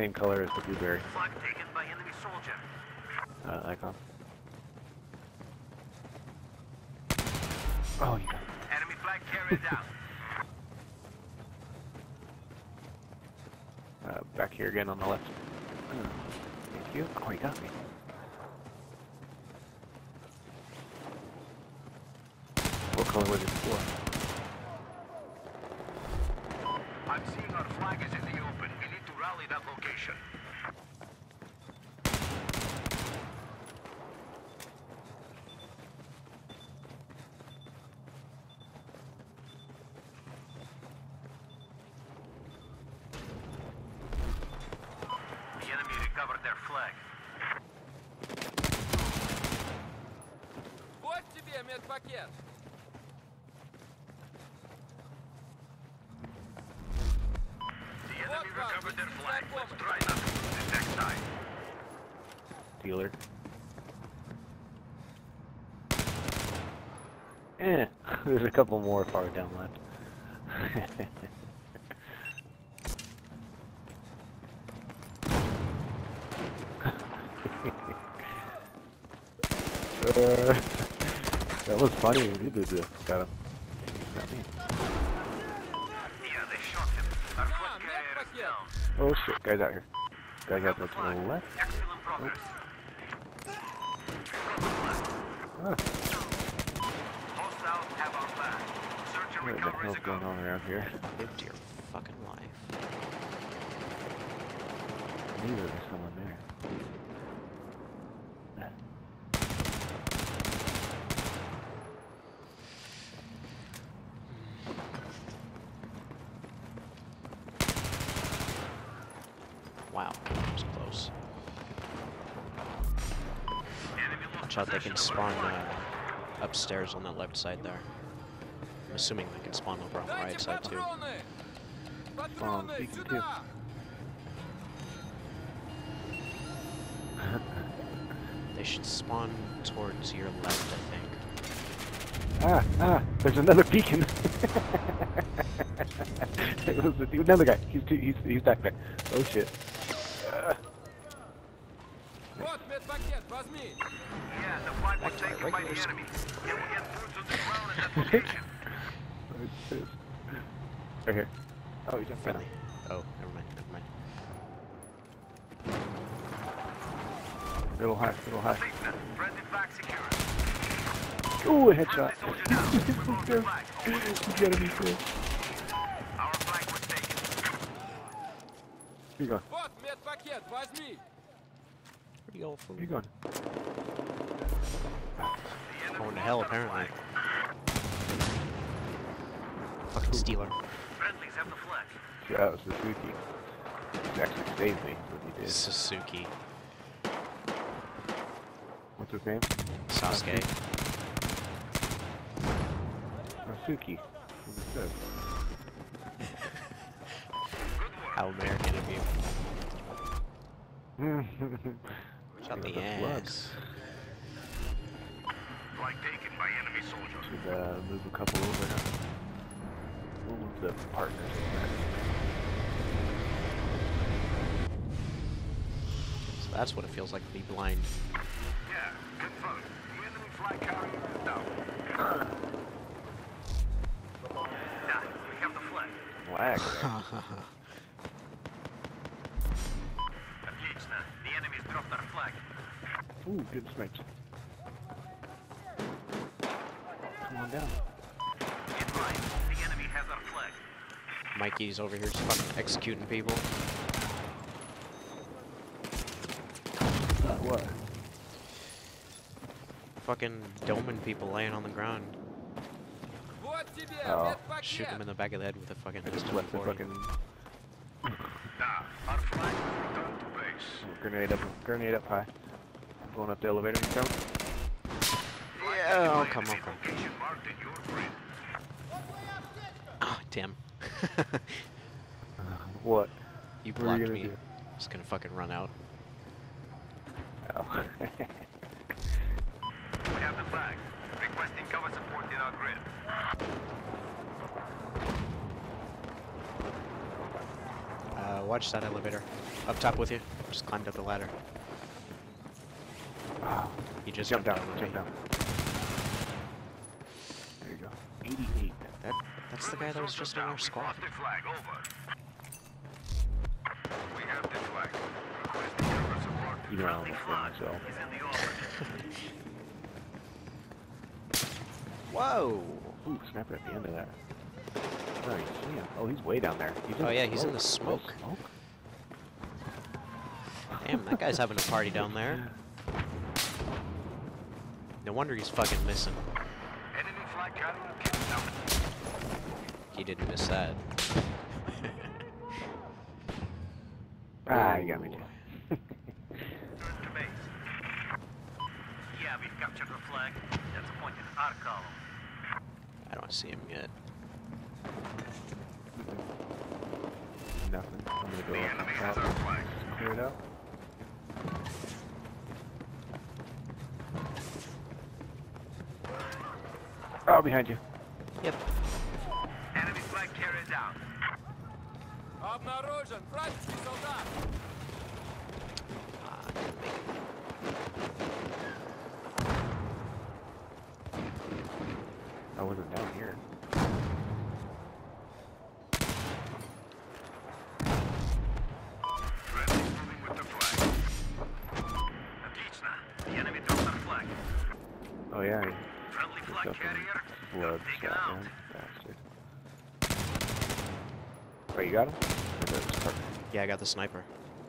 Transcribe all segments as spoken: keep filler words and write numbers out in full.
same color as the blueberry. Flag taken by enemy soldier. Uh, icon. Oh, yeah. Enemy flag carrier down. Uh, back here again on the left. Uh, thank you. Oh, he got me. What color was it before? I'm seeing our flag is in the open. We need to rally that location. The enemy recovered their flag. Вот тебе медпакет. The enemy recovered their flag. Let's try not to lose it next time. Dealer. Eh, there's a couple more far down left. uh, that was funny when you did this. Got him. Got me. Yeah, they shot him. Our flag carrier is down. Oh shit, guys out here. Guys out there to the left. Excellent progress. Ah, Hostiles have our flag. Search and what the recovery is hell's a go. going on around here? Live your fucking life. Neither there's someone there. Wow, that was close. Watch out, they can spawn uh, upstairs on the left side there. I'm assuming they can spawn over on the right Дайте side too. патроны. Um, Патроны you can сюда. They should spawn towards your left, I think. Ah, ah, there's another beacon. It was the- another guy. He's, too, he's, he's back there. Oh shit. Uh, Вот медпакет, возьми. Yeah, the flag was Back to my taken by the regular enemy. Can we get boots on the ground at that location? right here. Oh, he's in front. Friendly. Oh, never mind, never mind. Little high, little high. Signal. Friendly flag secured. Ooh, a headshot. Friendly soldier down. We're on the flag. He's gotta be cool. Our flag was taken. Where you going? Вот медпакет, возьми. Where'd you go for? Where you going? The enemy Going to lost hell, our apparently. flag. Fucking stealer. Friendlies have the flag. Yeah, that was Suzuki. He actually saved me, what he did. Suzuki. What's his name? Sasuke. Suzuki. What's How American of you. that? Shot the Yeah, that's ass. Flag taken by enemy soldier. Should uh, move a couple over now. We'll move the partners over. So that's what it feels like to be blind. Yeah, confirmed. The enemy flag carrier is down. Yeah, we have the flag. Lag. Отлично. The enemy's dropped our flag. Ooh, good snipes. Come on down. In line. The enemy has our flag. Mikey's over here just fucking executing people. What? Fucking doming people laying on the ground. Вот тебе Oh, Shoot them in медпакет. the back of the head with a fucking I just pistol left the forty. fucking Ah, our flag is returned to base. grenade up, grenade up high. I'm going up the elevator. You coming? Yeah, I'll come, I'll Enemy come. location marked in your grid. Oh, damn. What? You What are you blocked gonna me. do? Just gonna fucking run out. Oh. We have the flag. Requesting cover support in our grid. Uh, watch that elevator. Up top with you. Just climbed up the ladder. Ah, He just jump jumped down, on jump me. down. There you go. eighty-eight. That, that's the guy that was just in our squad. The flag over. We have the flag. Requesting cover support. You know I almost hit myself. Is in the orbit. Whoa! Ooh, sniper at the end of that. Oh, you see him. Oh, he's way down there. He's in Oh the yeah, he's in the smoke. smoke. Smoke? Damn, that guy's having a party down there. No wonder he's fucking missing. Enemy flag carrier killed down. He didn't miss that. Ah, you got me. Turn to base. Yeah, we've captured the flag. That's a point in our column. I don't see him yet. Nothing. I'm gonna go The up enemy on has top. our flag. Clear it out. Oh, behind you. Yep. Enemy flag carrier down. Обнаружен! Вражеский солдат! Ah, didn't make it. I wasn't down here. Friendly moving with the flag. Отлично. The enemy dropped our flag. Oh yeah. he- Friendly he's flag up in carrier. blood Taken shot, out. man. Bastard. Wait, you got him? Or the sniper? Yeah, I got the sniper.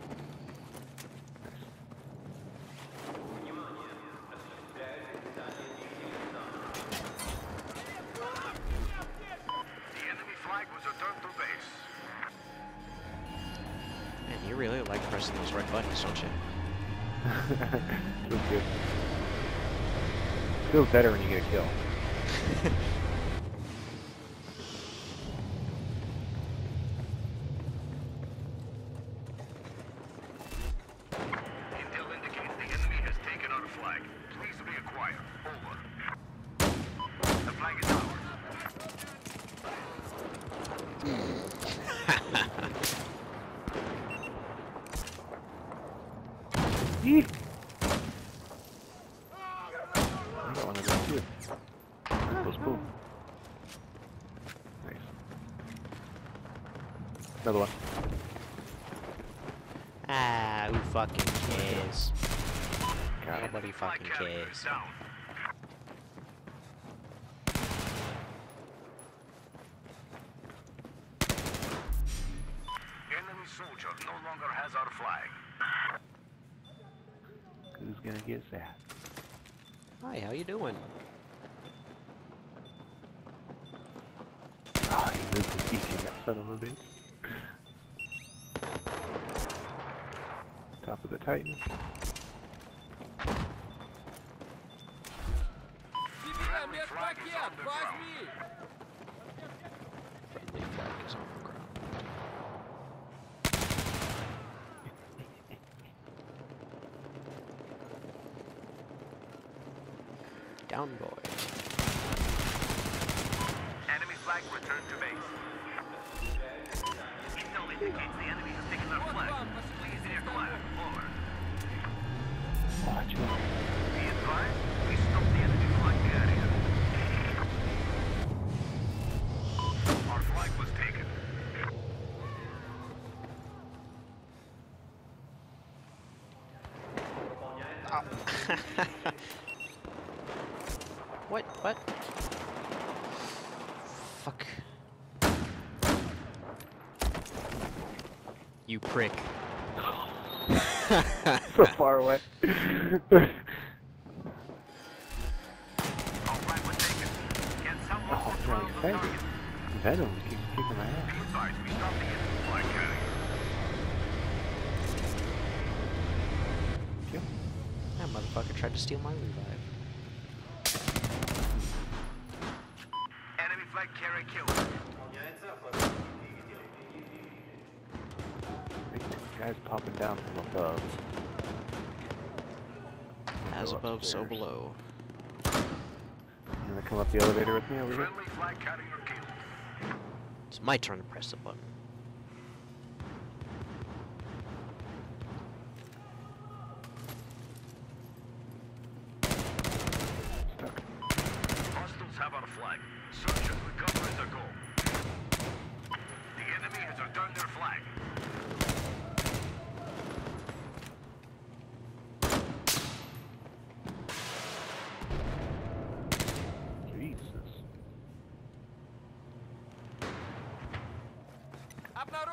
The enemy flag was returned to base. Man, you really like pressing those red buttons, don't you? Feels good. Feels better when you get a kill. Intel indicates the enemy has taken our flag. Please reacquire. Over. The flag is ours. Eek! I got one of those too. Those cool. Nice. Another one. Ah, who fucking cares? Got it. Nobody Flag fucking carrier cares. is down. Enemy soldier no longer has our flag. Who's gonna get that? Hi, how you doing? Oh, he moved the beacon, that son of a bitch. Top of the Titan. Тебе медпакет! Возьми! Friendly flag is on the ground. Down, boy. Enemy flag returned to base. Intel indicates the enemy has taken our Вот flag. вам, Please пошли reacquire. Over. Watch it. Be advised, we stopped the enemy flag carrier. Our flag was taken. What? What? Fuck. You prick. So far away. Our flag was taken. Can someone Oh, control man, the thank target? you. Venom keeps kicking my Be ass. advised, we stopped the enemy flag carrier. Kill. That motherfucker tried to steal my revive. Enemy flag carrier killed. Guys popping down from above. As Go above, so upstairs. below. You wanna come up the elevator with me over here? Friendly flag carrier killed. It's my turn to press the button.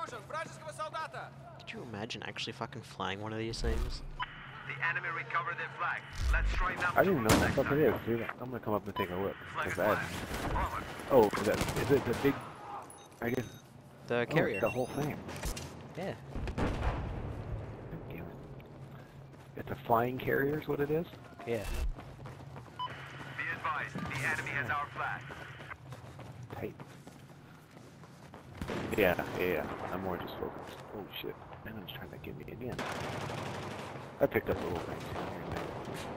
Обнаружен! Вражеского солдата! Could you imagine actually fucking flying one of these things? The enemy recovered their flag. Let's try not I didn't even know to what the next fuck it time. is, dude. I'm gonna come up and take a look. Flag 'cause I flag. had- Over. oh, is, that, is it the big? I guess. The Oh, it's carrier. the whole thing. Yeah. Damn it. It's a flying carrier, is what it is. Yeah. Be advised, the enemy has our flag. Tight. Yeah, yeah, yeah. I'm more just focused. Oh shit. Venom's trying to get me again. I picked up little things here and there.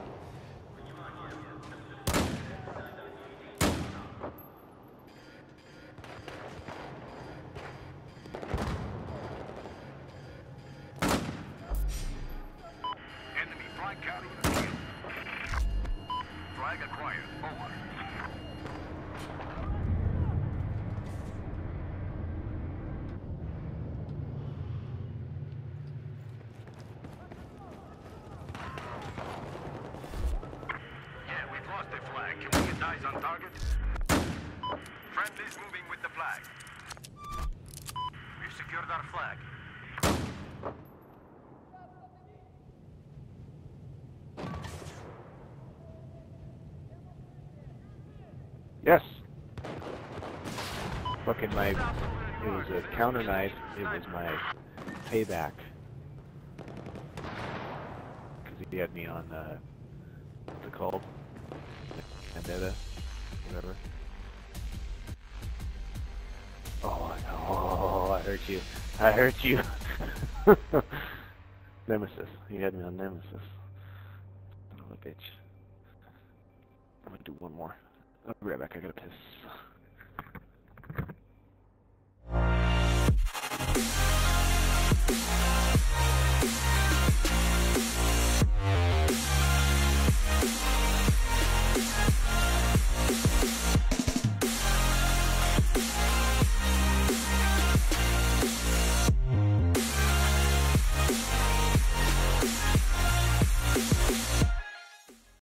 Enemy flag carrier in the field. Flag acquired. Over. Yeah, we've lost the flag. Can we get eyes on target? Friendly's moving with the flag. We've secured our flag. Yes. Fucking my. It was a counter knife. It was my payback. Because he had me on. Uh, what's it called? Vendetta, whatever. Oh, oh, I hurt you. I hurt you. Nemesis. He had me on Nemesis. Son of a bitch. I'm gonna do one more. I'll be right back. I gotta piss.